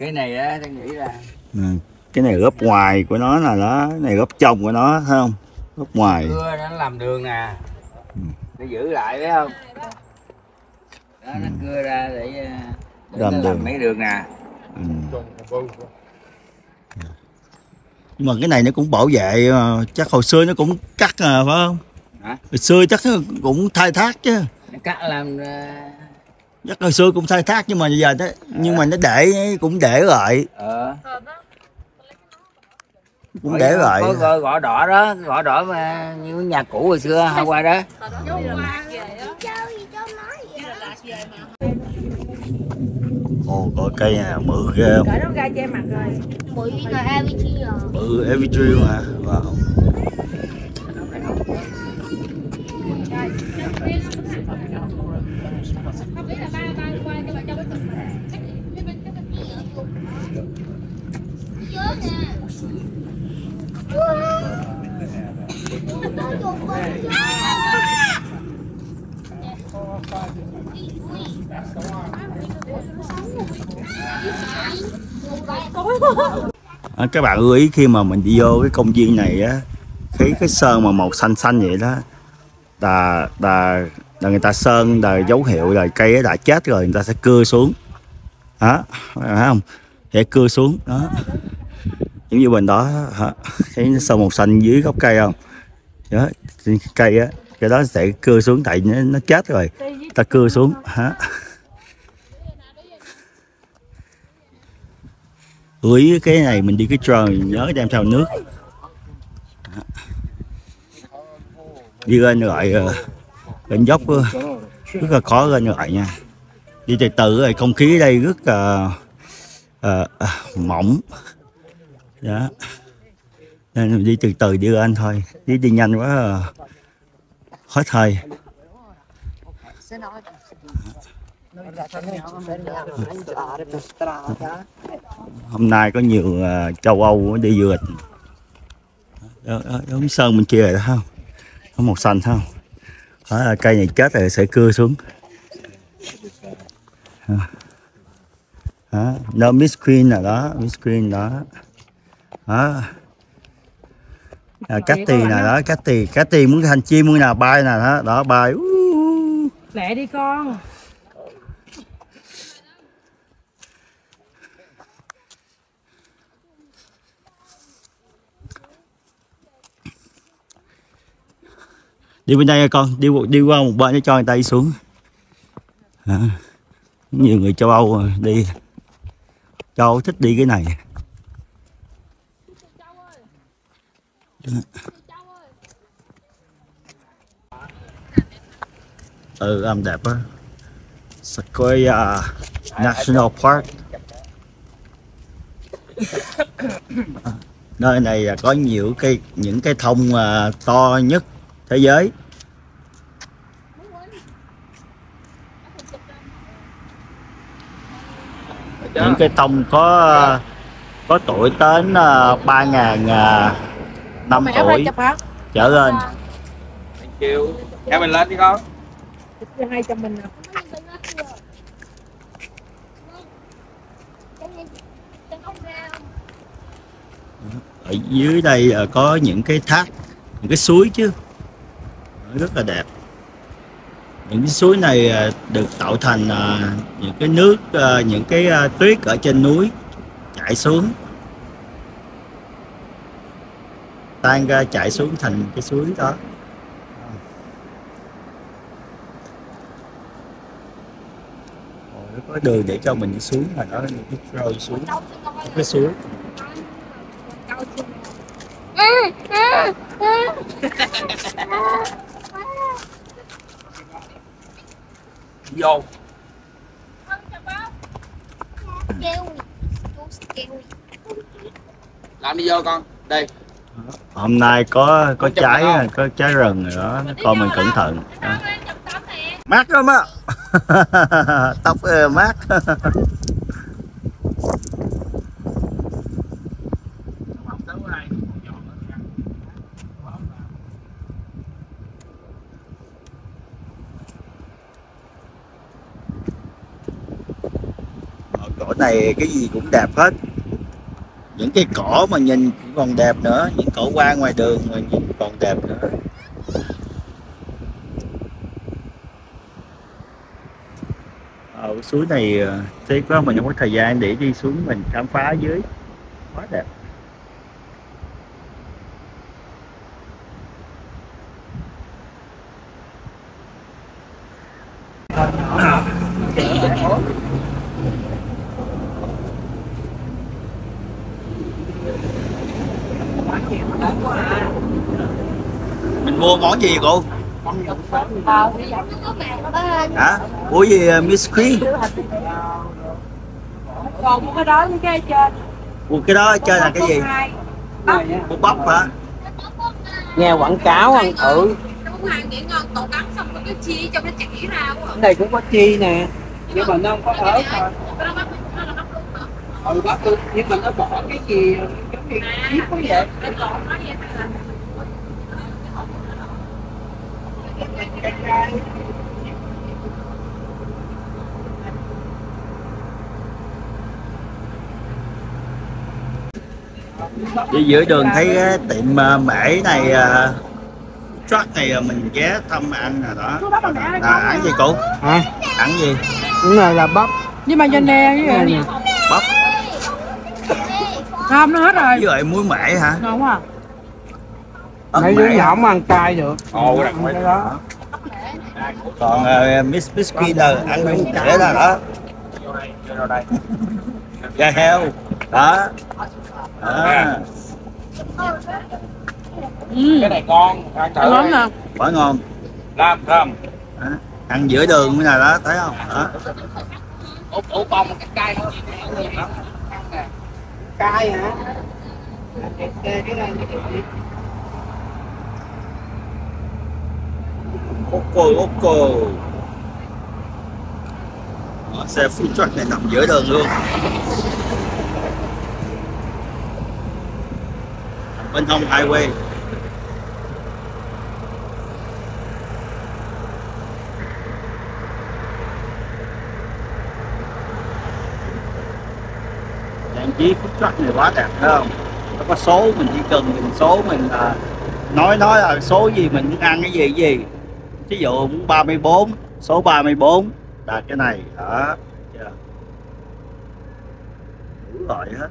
Cái này á, tôi nghĩ là cái này gốc ngoài của nó là nó, cái này gốc trong của nó, thấy không? Gốc ngoài. cưa nó làm đường nè, nó giữ lại thấy không? Đó, nó cưa ra để nó làm mấy đường nè. Nhưng mà cái này nó cũng bảo vệ, chắc hồi xưa nó cũng cắt phải không? Hả? Hồi xưa chắc nó cũng khai thác chứ. Nó cắt làm Chắc hồi xưa cũng khai thác nhưng mà giờ nó nhưng mà nó để cũng để lại. Cũng để lại. Có gõ đỏ đó, gõ đỏ mà như nhà cũ hồi xưa hôm qua đó. Ồ, có cây nè, bự ghê không? Cởi nó ra che mặt rồi. Bự là Avicii à? Bự Avicii luôn hả? Wow. Các bạn lưu ý khi mà mình đi vô cái công viên này á, cái sơn mà màu xanh xanh vậy đó là người ta sơn là dấu hiệu là cây đã chết rồi, người ta sẽ cưa xuống đó, thấy không? Sẽ cưa xuống đó, giống như bên đó hả? Thấy sơn màu xanh dưới gốc cây không? Đó, cây á, cái đó sẽ cưa xuống tại nó chết rồi, ta cưa xuống hả? Ủi cái này mình đi cái tròn nhớ đem theo nước, đi lên lại lên dốc rất là khó lên lại nha, đi từ từ rồi không khí ở đây rất là mỏng đó, nên mình đi từ từ đi lên thôi, đi nhanh quá hết hơi. Hôm nay có nhiều châu Âu đi du lịch. Đó sơn bên kia rồi đó không? Có màu xanh thấy không? Đó là cây này chết rồi sẽ cưa xuống. Đó, Miss Queen là đó, Miss Queen đó. Đó. Cathy nè đó, Cathy muốn thành chim muốn nào bay nè đó, đó bay. Lẹ đi con. Đi bên đây nha con, đi qua một bên để cho người ta đi xuống. Nhiều người châu Âu đi, châu Âu thích đi cái này. Làm đẹp á. Sequoia National Park. Nơi này có nhiều những cây thông to nhất thế giới. Những cây thông có tuổi đến 3.000 năm tuổi trở lên. Kêu kéo mình lên đi con. Cho 200 mình nè. Ở dưới đây có những cái thác, những cái suối chứ, rất là đẹp. Những cái suối này được tạo thành những cái nước, những cái tuyết ở trên núi chảy xuống, tan ra chảy xuống thành cái suối đó. Có đường để cho mình đi xuống mà nó những cái rơi xuống cái suối. Vô. Làm đi vô con. Đây. Hôm nay có trái rừng rồi đó, con mình cẩn thận. Mát lắm á. Tóc mát. chỗ này cái gì cũng đẹp hết. Những cái cỏ mà nhìn cũng còn đẹp nữa, những cỏ hoa ngoài đường mà nhìn còn đẹp nữa. Ở suối này tiếc quá mình không có thời gian để đi xuống mình khám phá ở dưới, quá đẹp. Mình mua món gì cô? Hả? Ủa gì Miss Green? Còn một cái đó với cái trên. Ủa cái đó ở trên là cái gì? Một bắp hả? Nghe quảng cáo ăn thử. Hàng nghệ ngon cậu cắn xong rồi cái chi cho nó chỉ ra quá. Cái này cũng có chi nè, nhưng mà nó không có ớt thôi. Ừ, bắp luôn, nhưng mà nó bỏ cái gì giống như chiếc quá vậy. Đi giữa đường thấy cái tiệm mễ này, truck này mình ghé thăm ăn rồi đó. Ăn gì cô? Hả? Ăn gì? Cái này là bắp. Với mayonnaise với gì? Bắp. Không, nó hết rồi. Với lại muối mễ hả? Ngon quá. Mấy đứa nhỏ không ăn cay được. Ồ, đặt cái đó. Còn Miss Biscuit là ăn cũng trễ ra đó. Da heo đó. Cái này ngon, ăn thử. Ngon nè. Quá ngon. Làm. Ăn giữa đường mới là đó, thấy không? Đó. Ủa còn một cái cay nữa. Cay hả? Cái này Oco. Xe food truck này nằm giữa đường luôn. Bên hông highway. Trang trí food truck này quá đẹp phải không? Nó có số, mình chỉ cần nhìn số mình nói là số gì mình muốn ăn cái gì. Ví dụ muốn 34, số 34 là cái này đó. Đủ loại hết.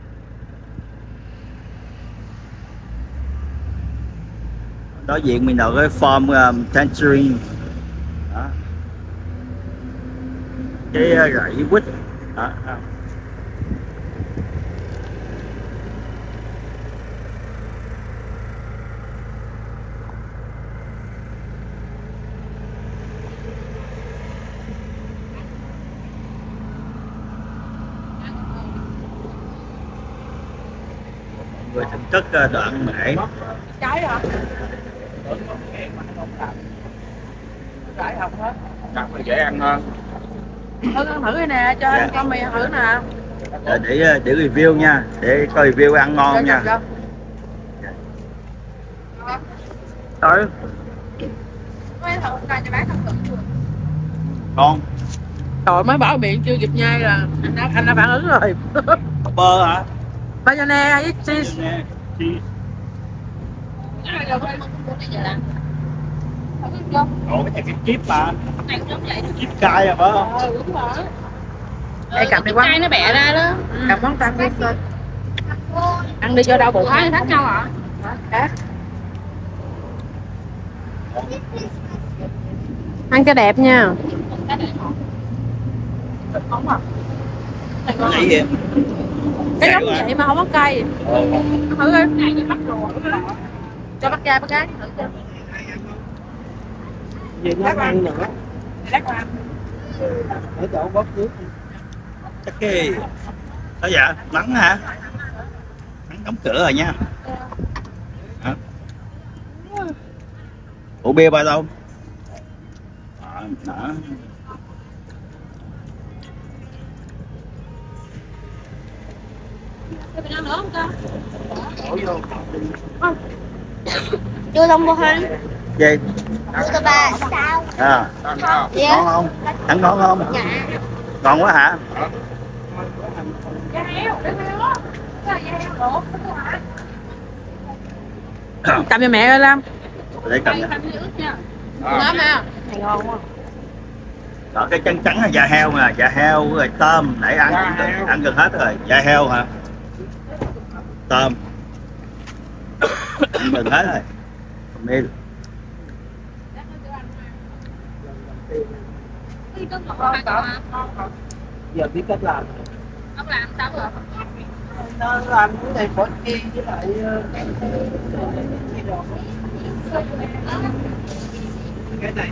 Đối diện mình là cái farm tangerine đó. Cái gậy quýt đó. Người thưởng thức đoạn mễ. Trái hả? Trái không hết. Chắc là dễ ăn hơn. Ăn thử đây nè, cho anh con mì thử nè. Để review nha, để coi review ăn ngon nha. Tới. Ngon. Trời, mới bỏ miệng chưa kịp nhai là anh đã phản ứng rồi. Bơ hả? Mayonnaise với cheese. Ủa cái này cái chip mà. Chip cay à phải không? Đúng rồi. Đây cầm đi quá. Cay nó bẻ ra đó. Cầm món tăng đi coi. Ăn đi cho đau bụng. Thái thắt nhau hả? Ăn cho đẹp nha. Vậy gì? Cái giống vậy mà không có cay. Thử đi. Cho bắt gai bắt cái. Thử cho. Gì nó ăn nữa. Ở chỗ bóp nước. Chắc cái đó dạ, nắng hả? Nắng đóng cửa rồi nha. Hả? Ủa bia ba đâu? Đó. Chưa xong một hình. Gì? Đưa ba sao? À. Dạ. Ngon không? Ăn ngon không? Dạ. Ngon quá hả? Da heo, da heo á. Cái là da heo luộc, đúng không hả? Cầm cho mẹ ơi Lam. Để cầm nè. Đó ha. Này ngon quá. Đó, cái trắng trắng là da heo nè, da heo rồi tôm, nãy ăn gần hết rồi. Da heo hả? Tôm. Ăn gần hết rồi. Còn đây Giờ biết cách làm. Ông làm sao rồi? Nó làm cái này bỏ chi với lại cái này.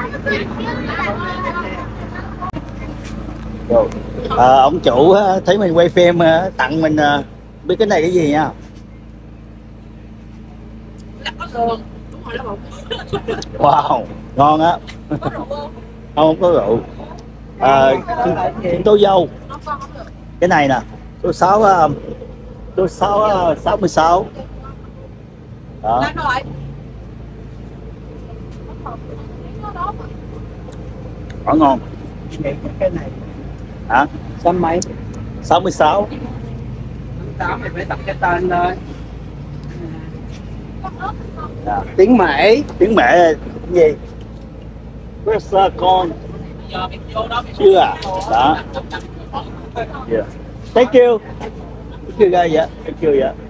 ông chủ thấy mình quay phim tặng mình biết cái này cái gì nha. Wow, ngon á. Không có rượu. Tố dâu. Cái này nè, số 66. Đó. Quá ngon. Cái này Hả? xăm mấy 66. 8 thì phải tập cái tên thôi. Dạ. Tiếng Mễ. Tiếng Mẹ là cái gì? Pressa con. Chưa à? Đó. Yeah. Thank you. Thank you guys. Yeah. Thank you. Yeah.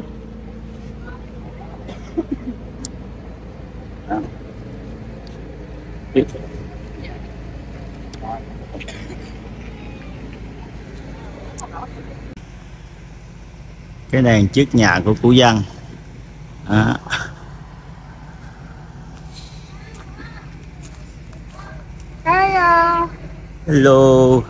Cái này trước nhà của cụ Văn. Đó. Cái Hello.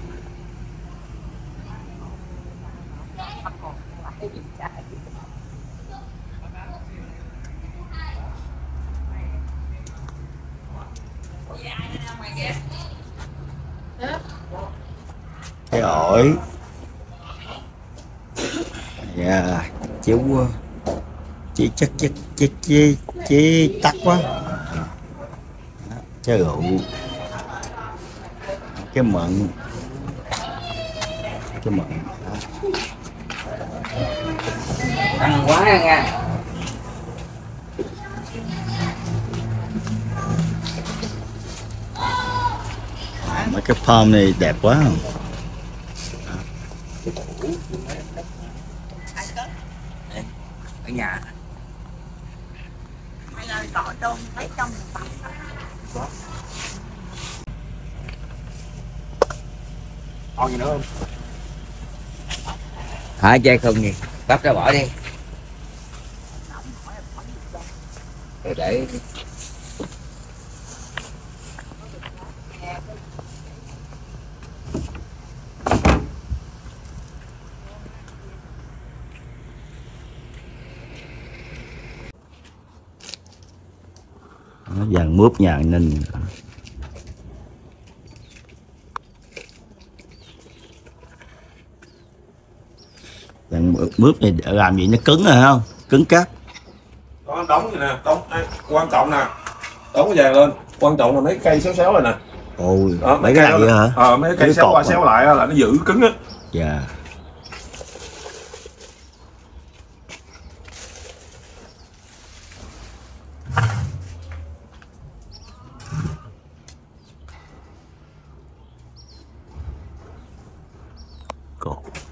Cái ổi. Yeah, chú chị chắc chị tắt quá. Chai rượu. Cái mận. Ăn quá nha. Mấy cái palm này đẹp quá không? Ở nhà. Còn gì nữa không? Hả chai không gì? Bắt ra bỏ đi. Rồi để vàng mướp nhà an ninh. Vàng mướp này làm gì nó cứng rồi không? Cứng cáp. Đó, đóng vậy nè, quan trọng nè, đóng cái vàng lên, quan trọng là mấy cây xéo này nè. Ôi, Đó, mấy cái này hả? Mấy cây xéo qua xéo lại là nó giữ cứng á. Dạ. Cột.